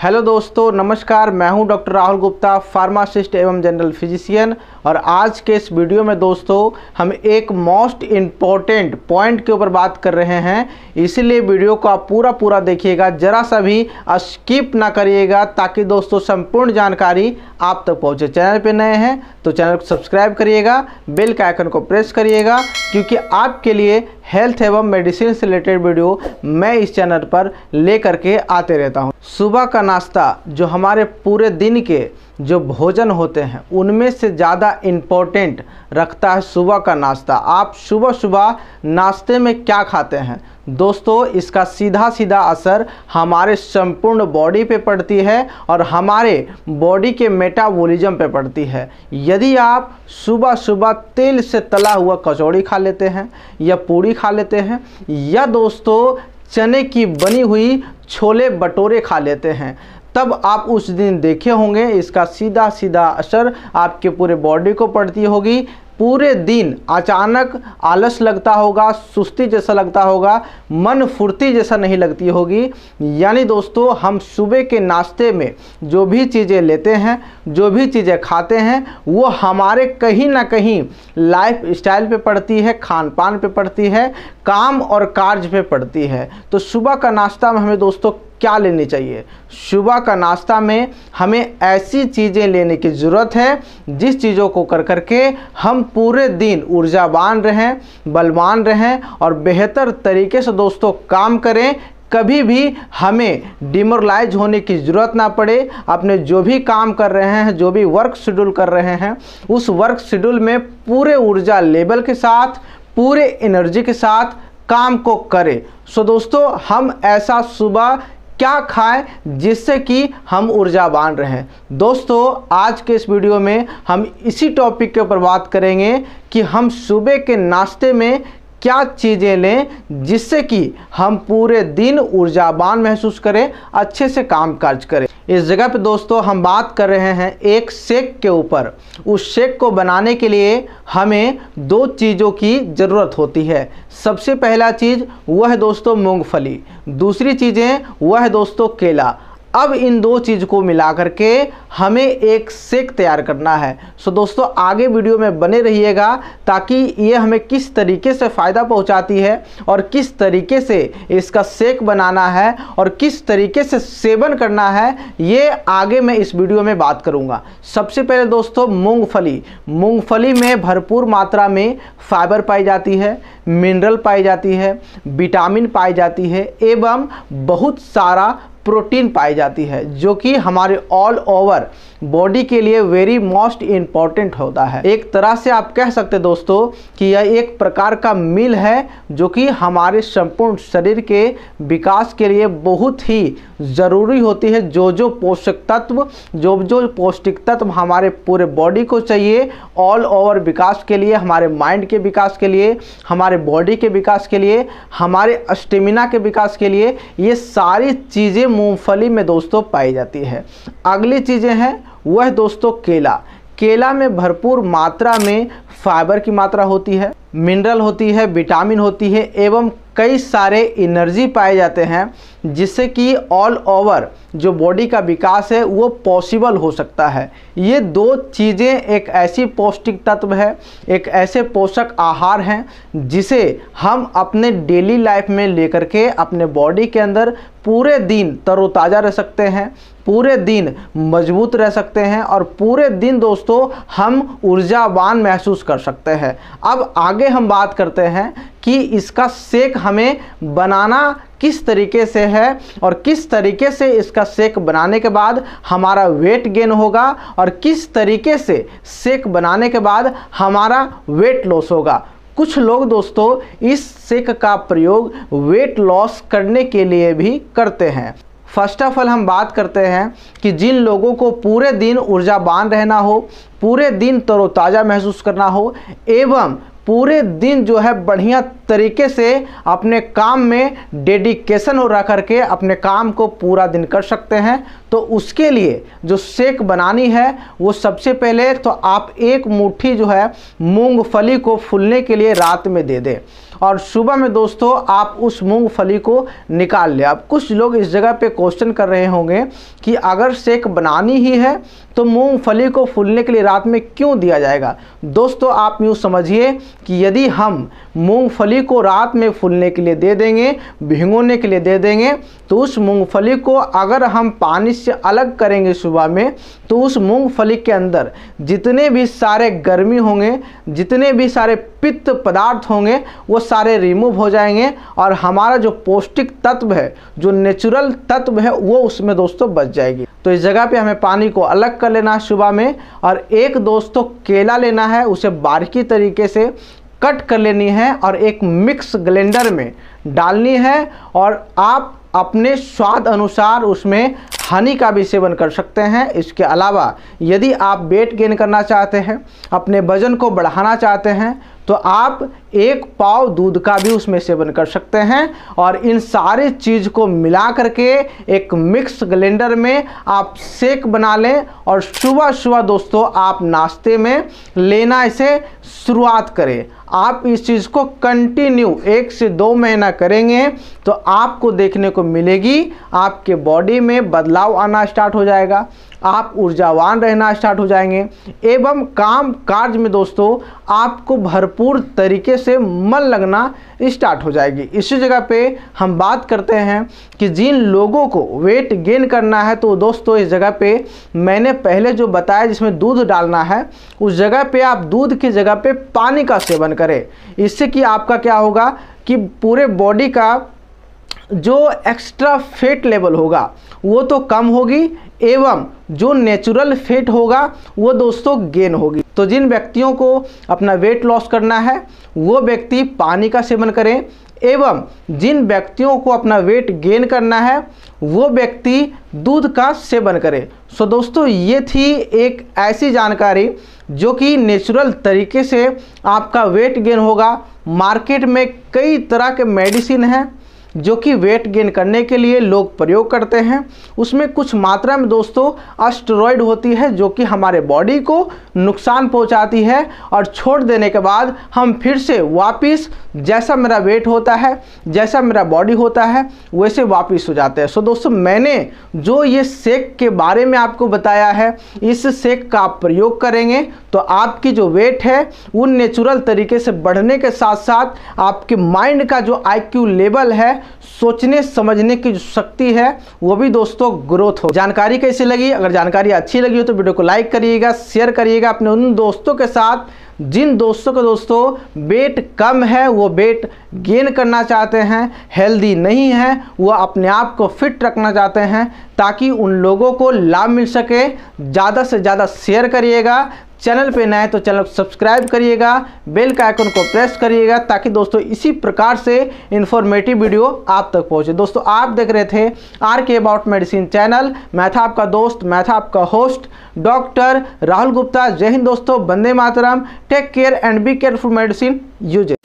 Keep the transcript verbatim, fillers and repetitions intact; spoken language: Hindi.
हेलो दोस्तों, नमस्कार। मैं हूं डॉक्टर राहुल गुप्ता, फार्मासिस्ट एवं जनरल फिजिशियन। और आज के इस वीडियो में दोस्तों हम एक मोस्ट इम्पॉर्टेंट पॉइंट के ऊपर बात कर रहे हैं, इसीलिए वीडियो को आप पूरा पूरा देखिएगा, ज़रा सा भी स्किप ना करिएगा, ताकि दोस्तों संपूर्ण जानकारी आप तक पहुंचे। चैनल पे नए हैं तो चैनल को सब्सक्राइब करिएगा, बेल के आइकन को प्रेस करिएगा, क्योंकि आपके लिए हेल्थ एवं मेडिसिन से रिलेटेड वीडियो मैं इस चैनल पर ले करके आते रहता हूं। सुबह का नाश्ता जो हमारे पूरे दिन के जो भोजन होते हैं उनमें से ज़्यादा इम्पोर्टेंट रखता है सुबह का नाश्ता। आप सुबह सुबह नाश्ते में क्या खाते हैं दोस्तों, इसका सीधा सीधा असर हमारे संपूर्ण बॉडी पे पड़ती है और हमारे बॉडी के मेटाबॉलिज्म पे पड़ती है। यदि आप सुबह सुबह तेल से तला हुआ कचौड़ी खा लेते हैं या पूड़ी खा लेते हैं, या दोस्तों चने की बनी हुई छोले भटूरे खा लेते हैं, तब आप उस दिन देखे होंगे इसका सीधा सीधा असर आपके पूरे बॉडी को पड़ती होगी। पूरे दिन अचानक आलस लगता होगा, सुस्ती जैसा लगता होगा, मन फुर्ती जैसा नहीं लगती होगी। यानी दोस्तों हम सुबह के नाश्ते में जो भी चीज़ें लेते हैं, जो भी चीज़ें खाते हैं, वो हमारे कहीं ना कहीं लाइफ स्टाइल पे पड़ती है, खान पान पे पड़ती है, काम और कार्य पे पड़ती है। तो सुबह का नाश्ता में हमें दोस्तों क्या लेनी चाहिए? सुबह का नाश्ता में हमें ऐसी चीज़ें लेने की ज़रूरत है जिस चीज़ों को कर करके हम पूरे दिन ऊर्जावान रहें, बलवान रहें और बेहतर तरीके से दोस्तों काम करें। कभी भी हमें डिमोरलाइज होने की ज़रूरत ना पड़े। अपने जो भी काम कर रहे हैं, जो भी वर्क शेड्यूल कर रहे हैं, उस वर्क शेड्यूल में पूरे ऊर्जा लेवल के साथ, पूरे एनर्जी के साथ काम को करें। सो दोस्तों हम ऐसा सुबह क्या खाएं जिससे कि हम ऊर्जावान रहें। दोस्तों आज के इस वीडियो में हम इसी टॉपिक के ऊपर बात करेंगे कि हम सुबह के नाश्ते में क्या चीज़ें लें जिससे कि हम पूरे दिन ऊर्जावान महसूस करें, अच्छे से काम काज करें। इस जगह पे दोस्तों हम बात कर रहे हैं एक शेक के ऊपर। उस शेक को बनाने के लिए हमें दो चीज़ों की ज़रूरत होती है। सबसे पहला चीज़ वह है दोस्तों मूंगफली, दूसरी चीज़ें वह है दोस्तों केला। अब इन दो चीज़ को मिला करके हमें एक शेक तैयार करना है। सो दोस्तों आगे वीडियो में बने रहिएगा, ताकि ये हमें किस तरीके से फ़ायदा पहुंचाती है और किस तरीके से इसका शेक बनाना है और किस तरीके से सेवन करना है, ये आगे मैं इस वीडियो में बात करूंगा। सबसे पहले दोस्तों मूंगफली। मूंगफली में भरपूर मात्रा में फाइबर पाई जाती है, मिनरल पाई जाती है, विटामिन पाई जाती है एवं बहुत सारा प्रोटीन पाई जाती है, जो कि हमारे ऑल ओवर बॉडी के लिए वेरी मोस्ट इम्पॉर्टेंट होता है। एक तरह से आप कह सकते दोस्तों कि यह एक प्रकार का मील है जो कि हमारे संपूर्ण शरीर के विकास के लिए बहुत ही ज़रूरी होती है। जो जो पोषक तत्व, जो जो पौष्टिक तत्व हमारे पूरे बॉडी को चाहिए ऑल ओवर विकास के लिए, हमारे माइंड के विकास के लिए, हमारे बॉडी के विकास के लिए, हमारे स्टेमिना के विकास के लिए, ये सारी चीज़ें मूंगफली में दोस्तों पाई जाती है। अगली चीज़ें हैं वह दोस्तों केला। केला में भरपूर मात्रा में फाइबर की मात्रा होती है, मिनरल होती है, विटामिन होती है एवं कई सारे एनर्जी पाए जाते हैं, जिससे कि ऑल ओवर जो बॉडी का विकास है वो पॉसिबल हो सकता है। ये दो चीज़ें एक ऐसी पौष्टिक तत्व है, एक ऐसे पोषक आहार हैं जिसे हम अपने डेली लाइफ में लेकर के अपने बॉडी के अंदर पूरे दिन तरोताज़ा रह सकते हैं, पूरे दिन मजबूत रह सकते हैं और पूरे दिन दोस्तों हम ऊर्जावान महसूस कर सकते हैं। अब आगे हम बात करते हैं कि इसका शेक हमें बनाना किस तरीके से है और किस तरीके से इसका शेक बनाने के बाद हमारा वेट गेन होगा और किस तरीके से शेक बनाने के बाद हमारा वेट लॉस होगा। कुछ लोग दोस्तों इस शेक का प्रयोग वेट लॉस करने के लिए भी करते हैं। फर्स्ट ऑफ ऑल हम बात करते हैं कि जिन लोगों को पूरे दिन ऊर्जावान रहना हो, पूरे दिन तरोताज़ा महसूस करना हो एवं पूरे दिन जो है बढ़िया तरीके से अपने काम में डेडिकेशन हो रह करके अपने काम को पूरा दिन कर सकते हैं, तो उसके लिए जो शेक बनानी है वो सबसे पहले तो आप एक मुट्ठी जो है मूंगफली को फूलने के लिए रात में दे दें और सुबह में दोस्तों आप उस मूंगफली को निकाल ले। अब कुछ लोग इस जगह पे क्वेश्चन कर रहे होंगे कि अगर शेक बनानी ही है तो मूंगफली को फूलने के लिए रात में क्यों दिया जाएगा। दोस्तों आप यूँ समझिए कि यदि हम मूंगफली को रात में फूलने के लिए दे देंगे, भिगोने के लिए दे देंगे, तो उस मूंगफली को अगर हम पानी से अलग करेंगे सुबह में, तो उस मूंगफली के अंदर जितने भी सारे गर्मी होंगे, जितने भी सारे पित्त पदार्थ होंगे, वो सारे रिमूव हो जाएंगे और हमारा जो पौष्टिक तत्व है, जो नेचुरल तत्व है, वो उसमें दोस्तों बच जाएगी। तो इस जगह पे हमें पानी को अलग कर लेना है सुबह में, और एक दोस्तों केला लेना है, उसे बारीकी तरीके से कट कर लेनी है और एक मिक्स ग्लेंडर में डालनी है। और आप अपने स्वाद अनुसार उसमें हनी का भी सेवन कर सकते हैं। इसके अलावा यदि आप वेट गेन करना चाहते हैं, अपने वजन को बढ़ाना चाहते हैं, तो आप एक पाव दूध का भी उसमें सेवन कर सकते हैं। और इन सारी चीज़ को मिला करके एक मिक्स ग्लेंडर में आप शेक बना लें और सुबह सुबह दोस्तों आप नाश्ते में लेना इसे शुरुआत करें। आप इस चीज़ को कंटिन्यू एक से दो महीना करेंगे तो आपको देखने को मिलेगी, आपके बॉडी में बदलाव आना स्टार्ट हो जाएगा, आप ऊर्जावान रहना स्टार्ट हो जाएंगे एवं काम काज में दोस्तों आपको भरपूर तरीके से मन लगना स्टार्ट हो जाएगी। इसी जगह पे हम बात करते हैं कि जिन लोगों को वेट गेन करना है, तो दोस्तों इस जगह पे मैंने पहले जो बताया जिसमें दूध डालना है, उस जगह पे आप दूध की जगह पे पानी का सेवन करें। इससे कि आपका क्या होगा कि पूरे बॉडी का जो एक्स्ट्रा फैट लेवल होगा वो तो कम होगी एवं जो नेचुरल फैट होगा वो दोस्तों गेन होगी। तो जिन व्यक्तियों को अपना वेट लॉस करना है वो व्यक्ति पानी का सेवन करें, एवं जिन व्यक्तियों को अपना वेट गेन करना है वो व्यक्ति दूध का सेवन करें। सो दोस्तों ये थी एक ऐसी जानकारी जो कि नेचुरल तरीके से आपका वेट गेन होगा। मार्केट में कई तरह के मेडिसिन हैं जो कि वेट गेन करने के लिए लोग प्रयोग करते हैं, उसमें कुछ मात्रा में दोस्तों स्टेरॉइड होती है जो कि हमारे बॉडी को नुकसान पहुंचाती है और छोड़ देने के बाद हम फिर से वापस जैसा मेरा वेट होता है, जैसा मेरा बॉडी होता है, वैसे वापस हो जाते हैं। सो दोस्तों मैंने जो ये शेक के बारे में आपको बताया है, इस शेक का आप प्रयोग करेंगे तो आपकी जो वेट है वो नेचुरल तरीके से बढ़ने के साथ साथ आपके माइंड का जो आई क्यू लेवल है, सोचने समझने की जो शक्ति है, वो भी दोस्तों ग्रोथ हो। जानकारी कैसी लगी? अगर जानकारी अच्छी लगी हो तो वीडियो को लाइक करिएगा, शेयर करिएगा अपने उन दोस्तों के साथ जिन दोस्तों को दोस्तों वेट कम है, वो वेट गेन करना चाहते हैं, हेल्दी नहीं है, वो अपने आप को फिट रखना चाहते हैं, ताकि उन लोगों को लाभ मिल सके। ज़्यादा से ज़्यादा शेयर करिएगा। चैनल पे नए तो चैनल को सब्सक्राइब करिएगा, बेल का आइकन को प्रेस करिएगा, ताकि दोस्तों इसी प्रकार से इन्फॉर्मेटिव वीडियो आप तक पहुंचे। दोस्तों आप देख रहे थे आर के अबाउट मेडिसिन चैनल। मैं था आपका दोस्त, मैं था आपका होस्ट डॉक्टर राहुल गुप्ता। जय हिंद दोस्तों, वंदे मातरम। Take care and be careful medicine uses.